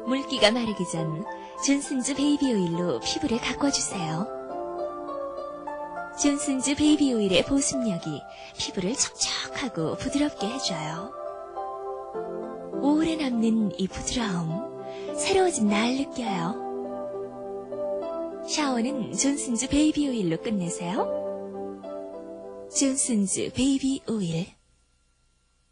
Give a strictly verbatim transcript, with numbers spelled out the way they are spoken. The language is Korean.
물기가 마르기 전 존슨즈 베이비 오일로 피부를 가꿔주세요. 존슨즈 베이비 오일의 보습력이 피부를 촉촉하고 부드럽게 해줘요. 오래 남는 이 부드러움, 새로워진 날 느껴요. 샤워는 존슨즈 베이비 오일로 끝내세요. 존슨즈 베이비 오일.